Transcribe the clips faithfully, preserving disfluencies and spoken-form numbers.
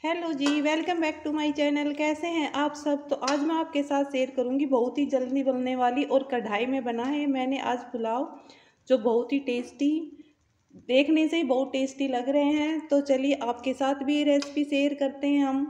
Hello जी, welcome back to my channel. कैसे हैं आप सब। तो आज मैं आपके साथ शेयर करूंगी बहुत ही जल्दी बनने वाली और कढ़ाई में बना है मैंने आज पुलाव, जो बहुत ही टेस्टी, देखने से ही बहुत टेस्टी लग रहे हैं। तो चलिए आपके साथ भी ये रेसिपी शेयर करते हैं हम।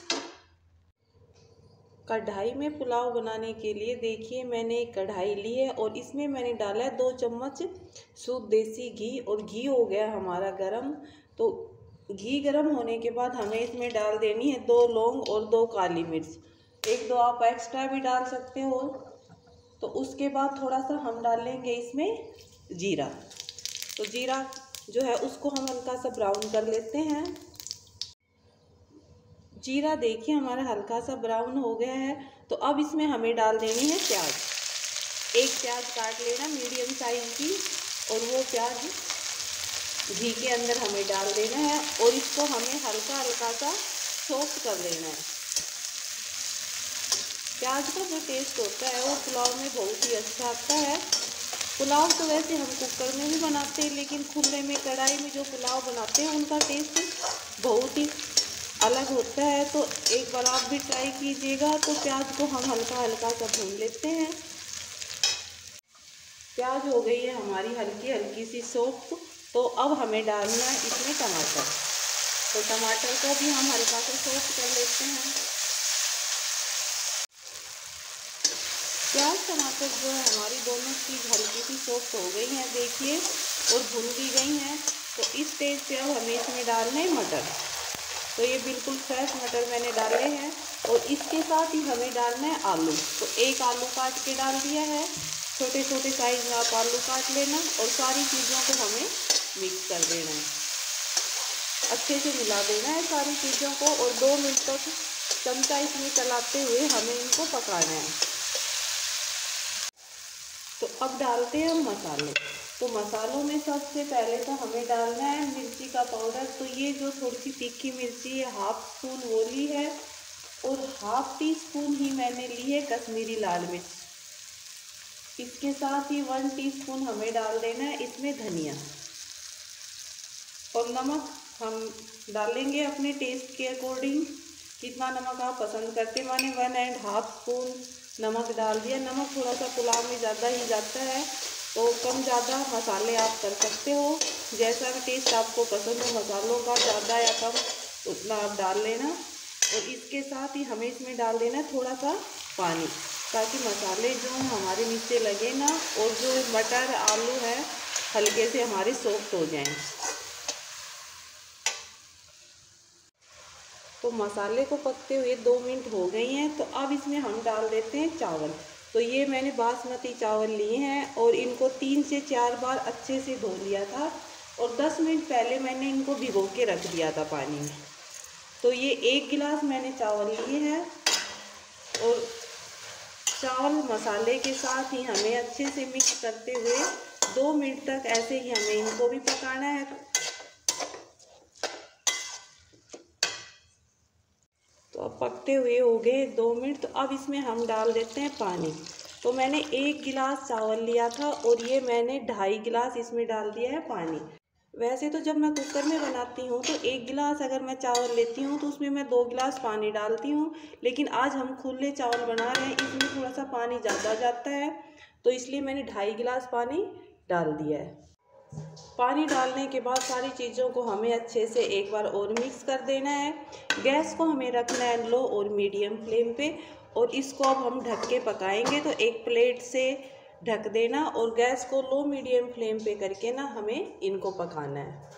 कढ़ाई में पुलाव बनाने के लिए देखिए मैंने एक कढ़ाई ली है और इसमें मैंने डाला है दो चम्मच शुद्ध देसी घी। और घी हो गया हमारा गरम। तो घी गरम होने के बाद हमें इसमें डाल देनी है दो लौंग और दो काली मिर्च। एक दो आप एक्स्ट्रा भी डाल सकते हो। तो उसके बाद थोड़ा सा हम डालेंगे इसमें जीरा। तो जीरा जो है उसको हम हल्का सा ब्राउन कर लेते हैं। जीरा देखिए हमारा हल्का सा ब्राउन हो गया है। तो अब इसमें हमें डाल देनी है प्याज। एक प्याज काट लेना मीडियम साइज की, और वो प्याज घी के अंदर हमें डाल देना है और इसको हमें हल्का हल्का सा सॉफ्ट कर लेना है। प्याज का जो टेस्ट होता है वो पुलाव में बहुत ही अच्छा आता है। पुलाव तो वैसे हम कुकर में भी बनाते हैं, लेकिन खुले में कढ़ाई में जो पुलाव बनाते हैं उनका टेस्ट बहुत ही अलग होता है। तो एक बार आप भी ट्राई कीजिएगा। तो प्याज को हम हल्का हल्का सा भून लेते हैं। प्याज हो गई है हमारी हल्की हल्की सी सॉफ्ट। तो अब हमें डालना है इसमें टमाटर। तो टमाटर को भी हम हल्का सा सॉफ्ट कर लेते हैं। प्याज टमाटर जो है हमारी दोनों चीज़ हल्की सी सॉफ्ट हो गई हैं देखिए, और भुन भी गई हैं। तो इस स्टेज पे अब हमें इसमें डालने हैं मटर। तो ये बिल्कुल फ्रेश मटर मैंने डाले हैं। और इसके साथ ही हमें डालना है आलू। तो एक आलू काट के डाल दिया है। छोटे छोटे साइज में आप आलू काट लेना और सारी चीज़ों को हमें मिक्स कर देना है। अच्छे से मिला देना है सारी चीज़ों को, और दो मिनट तक चमचा इसमें चलाते हुए हमें इनको पकाना है। तो अब डालते हैं हम मसाले। तो मसालों में सबसे पहले तो हमें डालना है मिर्ची का पाउडर। तो ये जो थोड़ी सी तीखी मिर्ची है हाफ स्पून वो ली है, और हाफ टी स्पून ही मैंने ली है कश्मीरी लाल मिर्च। इसके साथ ही वन टीस्पून हमें डाल देना है इसमें धनिया। और नमक हम डालेंगे अपने टेस्ट के अकॉर्डिंग, कितना नमक आप पसंद करते हैं। मैंने वन एंड हाफ स्पून नमक डाल दिया। नमक थोड़ा सा पुलाव में ज़्यादा ही जाता है, तो कम ज़्यादा मसाले आप कर सकते हो। जैसा भी टेस्ट आपको पसंद हो मसालों का, ज़्यादा या कम उतना आप डाल लेना। और इसके साथ ही हमें इसमें डाल देना थोड़ा सा पानी, ताकि मसाले जो हमारे नीचे लगे ना, और जो मटर आलू है हल्के से हमारे सॉफ्ट हो जाएं। तो मसाले को पकते हुए दो मिनट हो गई हैं। तो अब इसमें हम डाल देते हैं चावल। तो ये मैंने बासमती चावल लिए हैं और इनको तीन से चार बार अच्छे से धो लिया था, और दस मिनट पहले मैंने इनको भिगो के रख दिया था पानी में। तो ये एक गिलास मैंने चावल लिए हैं, और चावल मसाले के साथ ही हमें अच्छे से मिक्स करते हुए दो मिनट तक ऐसे ही हमें इनको भी पकाना है। तो अब पकते हुए हो गए दो मिनट। तो अब इसमें हम डाल देते हैं पानी। तो मैंने एक गिलास चावल लिया था और ये मैंने ढाई गिलास इसमें डाल दिया है पानी। वैसे तो जब मैं कुकर में बनाती हूँ तो एक गिलास अगर मैं चावल लेती हूँ तो उसमें मैं दो गिलास पानी डालती हूँ, लेकिन आज हम खुले चावल बना रहे हैं, इसमें थोड़ा सा पानी ज़्यादा जाता है। तो इसलिए मैंने ढाई गिलास पानी डाल दिया है। पानी डालने के बाद सारी चीज़ों को हमें अच्छे से एक बार और मिक्स कर देना है। गैस को हमें रखना है लो और मीडियम फ्लेम पे, और इसको अब हम ढक के पकाएंगे। तो एक प्लेट से ढक देना और गैस को लो मीडियम फ्लेम पे करके ना हमें इनको पकाना है।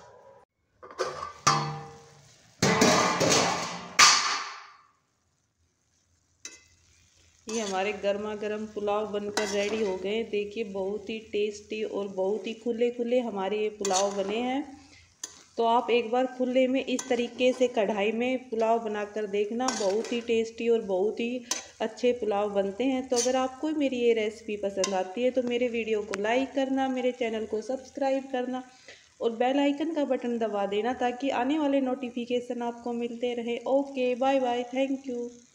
ये हमारे गर्मा गर्म पुलाव बनकर रेडी हो गए। देखिए बहुत ही टेस्टी और बहुत ही खुले खुले हमारे ये पुलाव बने हैं। तो आप एक बार खुले में इस तरीके से कढ़ाई में पुलाव बनाकर देखना, बहुत ही टेस्टी और बहुत ही अच्छे पुलाव बनते हैं। तो अगर आपको मेरी ये रेसिपी पसंद आती है तो मेरे वीडियो को लाइक करना, मेरे चैनल को सब्सक्राइब करना और बेल आइकन का बटन दबा देना, ताकि आने वाले नोटिफिकेशन आपको मिलते रहे। Okay, bye bye, thank you.